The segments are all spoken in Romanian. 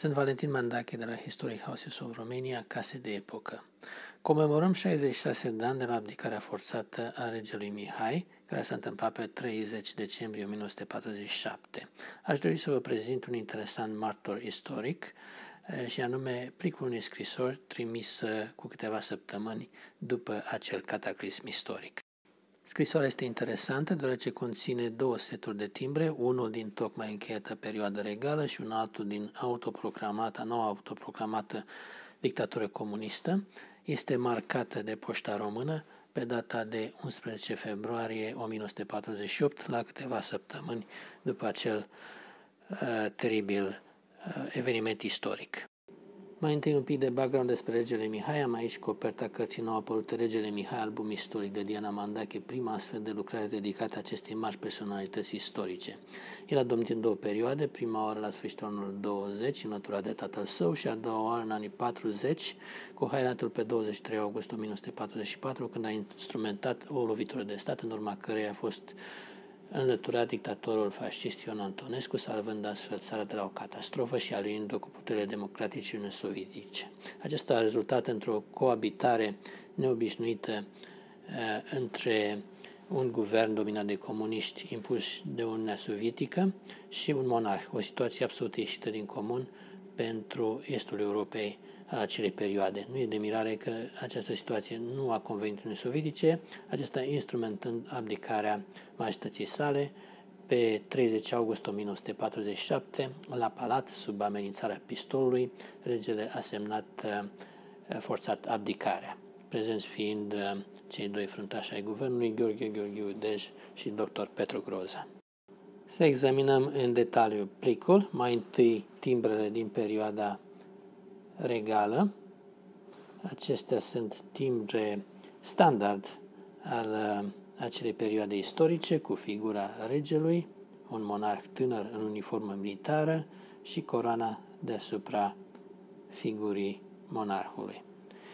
Sunt Valentin Mandache de la Historic Houses of Romania, Case de Epocă. Comemorăm 66 de ani de la abdicarea forțată a regelui Mihai, care s-a întâmplat pe 30 decembrie 1947. Aș dori să vă prezint un interesant martor istoric, și anume plicul unei scrisori trimis cu câteva săptămâni după acel cataclism istoric. Scrisoarea este interesantă deoarece conține două seturi de timbre, unul din tocmai încheiată perioadă regală și un altul din noua autoproclamată dictatură comunistă. Este marcată de Poșta Română pe data de 11 februarie 1948, la câteva săptămăni după acel teribil eveniment istoric. Mai întâi un pic de background despre regele Mihai. Am aici coperta cărții nou apărute Regele Mihai, album istoric de Diana Mandache, prima astfel de lucrare dedicată acestei mari personalități istorice. El a domnit în două perioade, prima oară la sfârșitul anului 20, înlăturat de tatăl său, și a doua oară în anii 40, cu highlight-ul pe 23 august 1944, când a instrumentat o lovitură de stat, în urma căreia a fost înlăturat dictatorul fascist Ion Antonescu, salvând astfel țara de la o catastrofă și aliindu-o cu puterile democratice Uniunii Sovietice. Acesta a rezultat într-o coabitare neobișnuită între un guvern dominat de comuniști impuși de Uniunea Sovietică și un monarh, o situație absolut ieșită din comun pentru estul Europei al acelei perioade. Nu e de mirare că această situație nu a convenit Uniunii Sovietice, acesta instrumentând abdicarea majestății sale pe 30 august 1947, la palat, sub amenințarea pistolului, regele a semnat forțat abdicarea, prezenți fiind cei doi fruntași ai guvernului, Gheorghe Gheorghiu Dej și dr. Petru Groza. Să examinăm în detaliu plicul, mai întâi timbrele din perioada regală. Acestea sunt timbre standard al acelei perioade istorice, cu figura regelui, un monarh tânăr în uniformă militară și coroana deasupra figurii monarhului.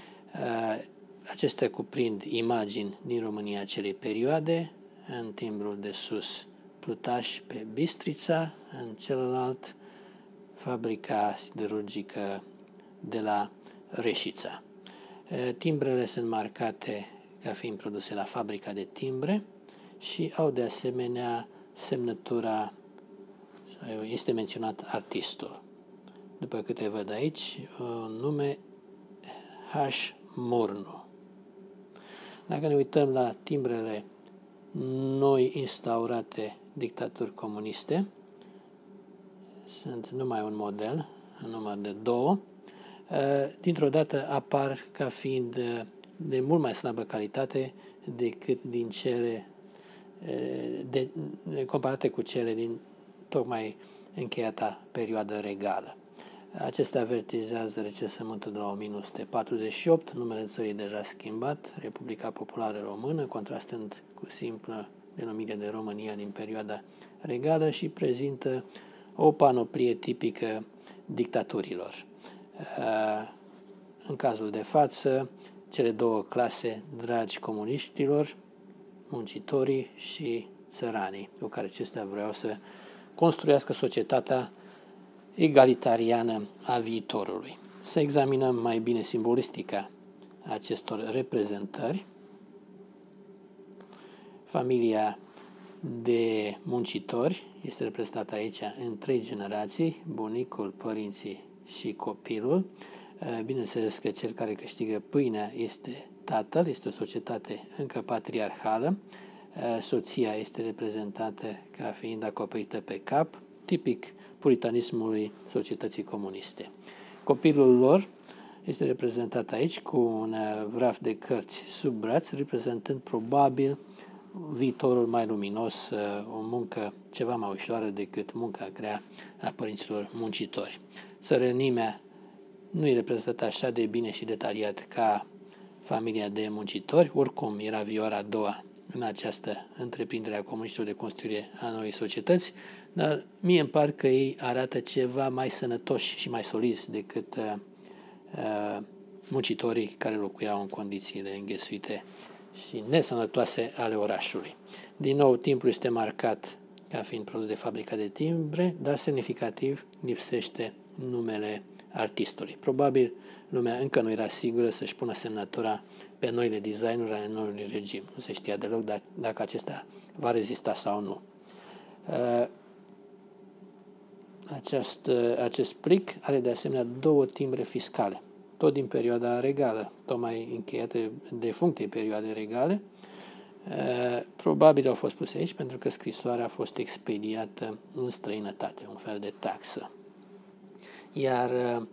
Acestea cuprind imagini din România acelei perioade, în timbrul de sus Plutaș pe Bistrița, în celălalt fabrica siderurgică de la Reșița. Timbrele sunt marcate ca fiind produse la fabrica de timbre și au de asemenea semnătura, este menționat artistul. După câte văd aici, un nume H. Mornu. Dacă ne uităm la timbrele noi instaurate dictaturi comuniste, sunt numai un model, în număr de două, dintr-o dată apar ca fiind de mult mai slabă calitate decât din cele comparate cu cele din tocmai încheiata perioadă regală. Acestea avertizează recensământul de la 1948, numele țării deja schimbat, Republica Populară Română, contrastând cu simplă denumire de România din perioada regală, și prezintă o panoplie tipică dictaturilor. În cazul de față, cele două clase dragi comuniștilor, muncitorii și țăranii, cu care acestea vreau să construiască societatea egalitariană a viitorului. Să examinăm mai bine simbolistica acestor reprezentări. Familia de muncitori este reprezentată aici în trei generații, bunicul, părinții și copilul. Bineînțeles că cel care câștigă pâinea este tatăl, este o societate încă patriarhală. Soția este reprezentată ca fiind acoperită pe cap, tipic puritanismului societății comuniste. Copilul lor este reprezentat aici cu un vraf de cărți sub braț, reprezentând probabil viitorul mai luminos, o muncă ceva mai ușoară decât munca grea a părinților muncitori. Țărănimea nu e reprezentată așa de bine și detaliat ca familia de muncitori, oricum era vioara a doua în această întreprindere a comuniștilor de construire a noii societăți, dar mie îmi par că ei arată ceva mai sănătoși și mai solizi decât muncitorii care locuiau în condițiile înghesuite și nesănătoase ale orașului. Din nou, timpul este marcat ca fiind produs de fabrica de timbre, dar semnificativ lipsește numele artistului. Probabil lumea încă nu era sigură să-și pună semnătura pe noile designuri ale noului regim. Nu se știa deloc dacă acesta va rezista sau nu. Acest plic are de asemenea 2 timbre fiscale, tot din perioada regală, tocmai încheiată defunctei perioade regale. Probabil au fost puse aici pentru că scrisoarea a fost expediată în străinătate, un fel de taxă. Iar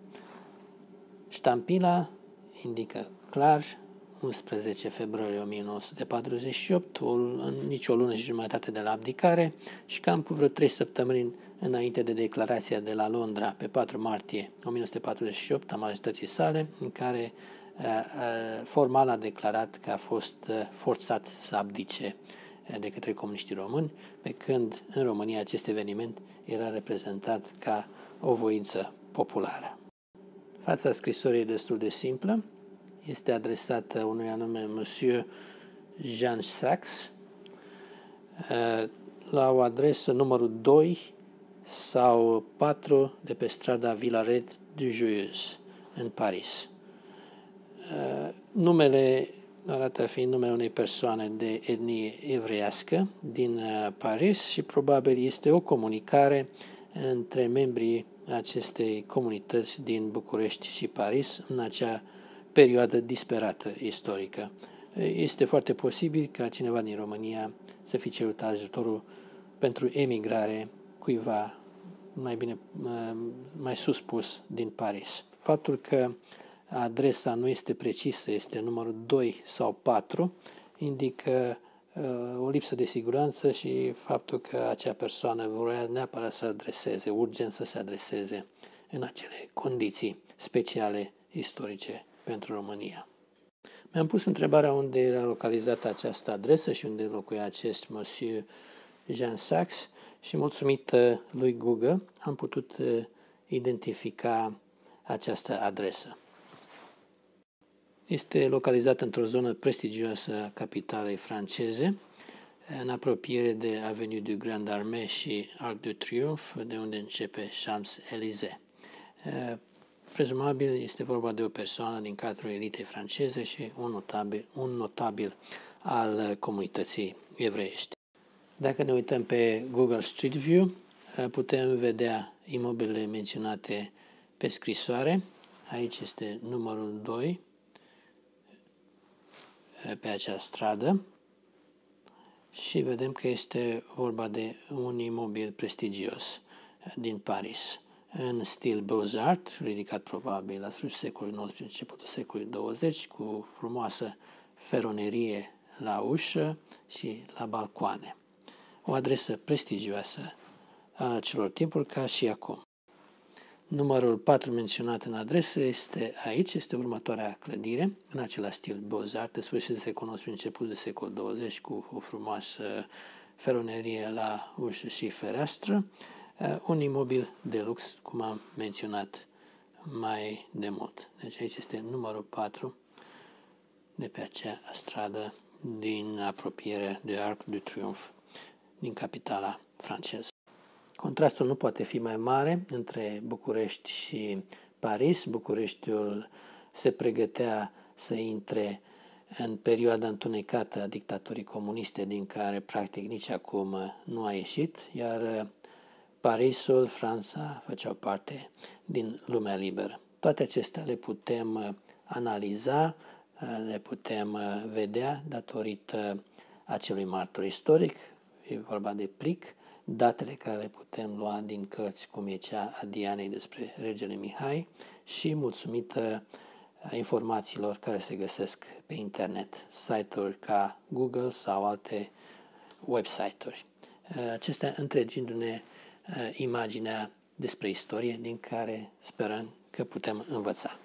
ștampila indică clar 11 februarie 1948, nici o lună și jumătate de la abdicare și cam cu vreo 3 săptămâni înainte de declarația de la Londra pe 4 martie 1948 a majestății sale, în care formal a declarat că a fost forțat să abdice de către comuniștii români, pe când în România acest eveniment era reprezentat ca o voință populară. Fața scrisorii e destul de simplă. Este adresată unui anume Monsieur Jean Sachs la o adresă numărul 2 sau 4 de pe strada Villaret du Joyeuse în Paris. Numele arată a fi numele unei persoane de etnie evreiască din Paris și probabil este o comunicare între membrii acestei comunități din București și Paris în acea perioadă disperată istorică. Este foarte posibil ca cineva din România să fi cerut ajutorul pentru emigrare cuiva mai sus pus din Paris. Faptul că adresa nu este precisă, este numărul 2 sau 4, indică o lipsă de siguranță și faptul că acea persoană vrea neapărat să adreseze, urgent să se adreseze în acele condiții speciale istorice pentru România. Mi-am pus întrebarea unde era localizată această adresă și unde locuia acest Monsieur Jean Sachs și, mulțumită lui Google, am putut identifica această adresă. Este localizată într-o zonă prestigioasă a capitalei franceze, în apropiere de Avenue du Grand Armée și Arc de Triomphe, de unde începe Champs-Élysées. Prezumabil este vorba de o persoană din cadrul elitei franceze și un notabil al comunității evreiești. Dacă ne uităm pe Google Street View, putem vedea imobilele menționate pe scrisoare. Aici este numărul 2 pe acea stradă și vedem că este vorba de un imobil prestigios din Paris, în stil Beaux-Arts, ridicat probabil la sfârșitul secolului XIX, începutul secolului 20, cu frumoasă feronerie la ușă și la balcoane. O adresă prestigioasă a acelor timpuri ca și acum. Numărul 4 menționat în adresă este aici, este următoarea clădire, în același stil Beaux-Arts, de sfârșit de secolul XIX, început de secol 20, cu o frumoasă feronerie la ușă și fereastră, un imobil de lux, cum am menționat mai de mult. Deci aici este numărul 4 de pe acea stradă din apropiere de Arc de Triomphe, din capitala franceză. Contrastul nu poate fi mai mare între București și Paris. Bucureștiul se pregătea să intre în perioada întunecată a dictaturii comuniste, din care practic nici acum nu a ieșit, iar Parisul, Franța, făceau parte din lumea liberă. Toate acestea le putem analiza, le putem vedea datorită acelui martor istoric, e vorba de plic, datele care le putem lua din cărți cum e cea a Dianei despre regele Mihai și mulțumită informațiilor care se găsesc pe internet, site-uri ca Google sau alte website-uri. Acestea întregindu-ne imaginea despre istorie din care sperăm că putem învăța.